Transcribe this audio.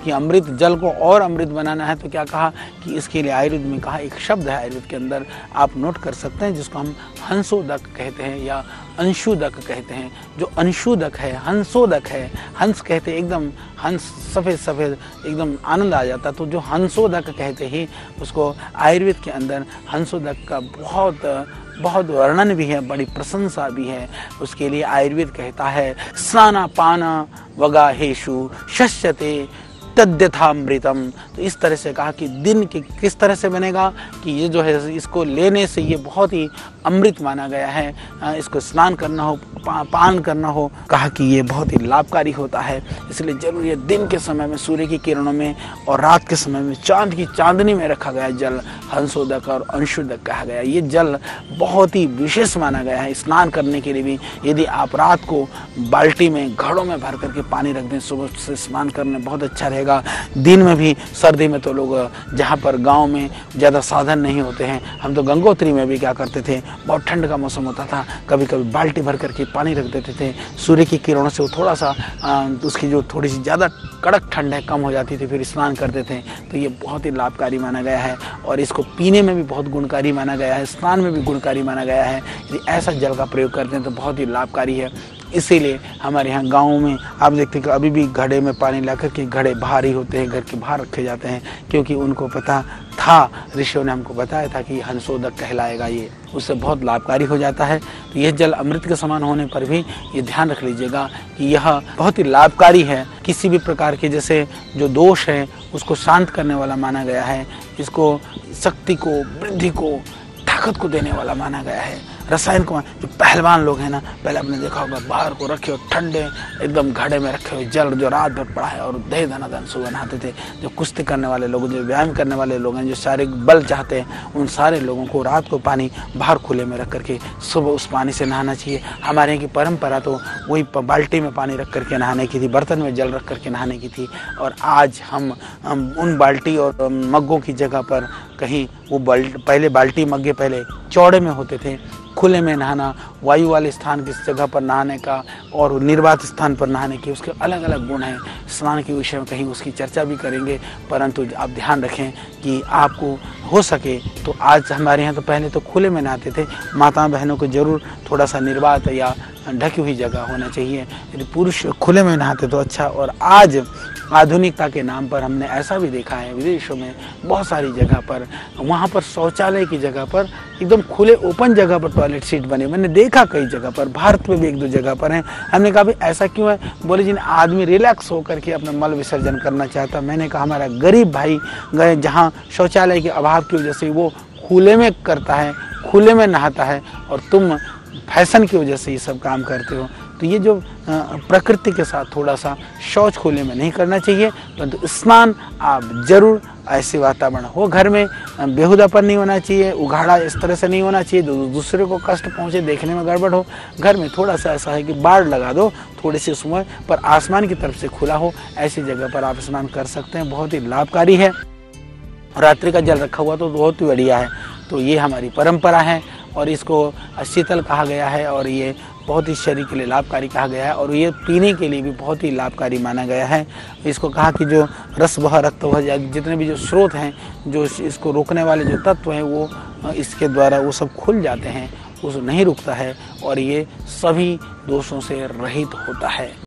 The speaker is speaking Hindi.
कि अमृत जल को और अमृत बनाना है तो क्या कहा कि इसके लिए आयुर्वेद में कहा, एक शब्द है आयुर्वेद के अंदर, आप नोट कर सकते हैं, जिसको हम हंसोदक कहते हैं या अंशुदक कहते हैं। जो अंशुदक है, हंसोदक है, हंस कहते हैं एकदम हंस सफ़ेद सफ़ेद एकदम आनंद आ जाता, तो जो हंसोदक कहते ही उसको आयुर्वेद के अंदर हंसोदक का बहुत वर्णन भी है, बड़ी प्रशंसा भी है। उसके लिए आयुर्वेद कहता है स्नाना पाना वगाहेशु शस्यते तद्यथामृतम। तो इस तरह से कहा कि दिन के किस तरह से बनेगा कि ये जो है इसको लेने से ये बहुत ही अमृत माना गया है। इसको स्नान करना हो, पान करना हो, कहा कि ये बहुत ही लाभकारी होता है। इसलिए जरूर ये दिन के समय में सूर्य की किरणों में और रात के समय में चांद की चांदनी में रखा गया जल हंसोदक और अंशुदक कहा गया। ये जल बहुत ही विशेष माना गया है स्नान करने के लिए भी। यदि आप रात को बाल्टी में घड़ों में भर करके पानी रख दें, सुबह से स्नान करने बहुत अच्छा रहेगा। दिन में भी, सर्दी में तो लोग जहाँ पर गाँव में ज़्यादा साधन नहीं होते हैं, हम तो गंगोत्री में भी क्या करते थे, बहुत ठंड का मौसम होता था, कभी कभी बाल्टी भर करके पानी रख देते थे। सूर्य की किरणों से वो थोड़ा सा उसकी जो थोड़ी सी ज़्यादा कड़क ठंड है कम हो जाती थी, फिर स्नान करते थे। तो ये बहुत ही लाभकारी माना गया है और इसको पीने में भी बहुत गुणकारी माना गया है, स्नान में भी गुणकारी माना गया है। यदि ऐसा जल का प्रयोग करते हैं तो बहुत ही लाभकारी है। इसीलिए हमारे यहाँ गाँव में आप देखते हैं कि अभी भी घड़े में पानी ला करके, घड़े बाहर ही होते हैं, घर के बाहर रखे जाते हैं, क्योंकि उनको पता था, ऋषियों ने हमको बताया था कि हंसोदक कहलाएगा, ये उससे बहुत लाभकारी हो जाता है। तो यह जल अमृत के समान होने पर भी ये ध्यान रख लीजिएगा कि यह बहुत ही लाभकारी है। किसी भी प्रकार के जैसे जो दोष है उसको शांत करने वाला माना गया है। इसको शक्ति को, वृद्धि को, ताकत को देने वाला माना गया है। रसायन को, जो पहलवान लोग हैं ना, पहले आपने देखा होगा बाहर को रखे हो ठंडे एकदम घड़े में रखे हुए जल जो रात भर पड़ा है और दे धनाधन सुबह नहाते थे। जो कुश्ती करने वाले लोग, जो व्यायाम करने वाले लोग हैं, जो शारीरिक बल चाहते हैं, उन सारे लोगों को रात को पानी बाहर खुले में रख करके सुबह उस पानी से नहाना चाहिए। हमारे यहाँ की परंपरा तो वही बाल्टी में पानी रख करके नहाने की थी, बर्तन में जल रख करके नहाने की थी। और आज हम उन बाल्टी और मग्गों की जगह पर कहीं वो पहले बाल्टी मग्गे पहले चौड़े में होते थे, खुले में नहाना, वायु वाले स्थान की जगह पर नहाने का और निर्वात स्थान पर नहाने के उसके अलग अलग गुण हैं। स्नान के विषय में कहीं उसकी चर्चा भी करेंगे, परंतु आप ध्यान रखें कि आपको हो सके तो आज हमारे यहाँ तो पहले तो खुले में नहाते थे। माता बहनों को जरूर थोड़ा सा निर्वात या ढकी हुई जगह होना चाहिए। यदि पुरुष खुले में नहाते तो अच्छा। और आज आधुनिकता के नाम पर हमने ऐसा भी देखा है विदेशों में बहुत सारी जगह पर, वहाँ पर शौचालय की जगह पर एकदम खुले ओपन जगह पर टॉयलेट सीट बने। मैंने देखा कई जगह पर, भारत में भी एक दो जगह पर हैं। हमने कहा भाई ऐसा क्यों है? बोले जिन आदमी रिलैक्स होकर के अपना मल विसर्जन करना चाहता। मैंने कहा हमारा गरीब भाई गए जहाँ शौचालय के अभाव की वजह से वो खुले में करता है, खुले में नहाता है, और तुम फैशन की वजह से ये सब काम करते हो। तो ये जो प्रकृति के साथ थोड़ा सा शौच खुले में नहीं करना चाहिए, परंतु स्नान आप जरूर ऐसे वातावरण हो, घर में बेहुदापन नहीं होना चाहिए, उघाड़ा इस तरह से नहीं होना चाहिए दूसरे को कष्ट पहुंचे, देखने में गड़बड़ हो। घर में थोड़ा सा ऐसा है कि बाढ़ लगा दो थोड़ी सी समय पर, आसमान की तरफ से खुला हो, ऐसी जगह पर आप स्नान कर सकते हैं, बहुत ही लाभकारी है। रात्रि का जल रखा हुआ तो बहुत ही बढ़िया है। तो ये हमारी परंपरा है और इसको शीतल कहा गया है और ये बहुत ही शरीर के लिए लाभकारी कहा गया है और ये पीने के लिए भी बहुत ही लाभकारी माना गया है। इसको कहा कि जो रस वह रक्त वह, जितने भी जो स्रोत हैं, जो इसको रोकने वाले जो तत्व हैं, वो इसके द्वारा वो सब खुल जाते हैं, उस नहीं रुकता है और ये सभी दोषों से रहित होता है।